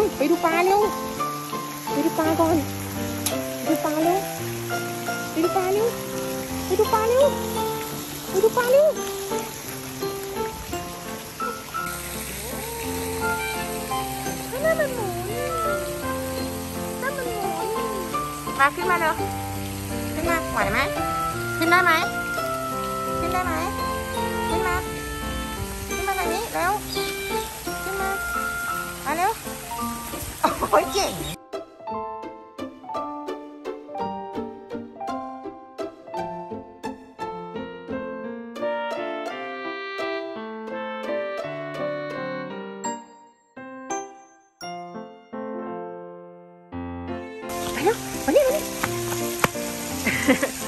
ไปดูปลาเร็วไปดูปลาก่อนไปดูปลาเร็วไปดูปลาเร็วไปดูปลาเร็วไปดูปลาเร็วนั่นมันหมูนั่นมันหมูมาขึ้นมาเร็วขึ้นมาไหวไหมขึ้นได้ไหมขึ้นได้ไหมขึ้นมาขึ้นมาแบบนี้เร็วขึ้นมาเร็วโอ้ยเก่งไปเร็วมานี่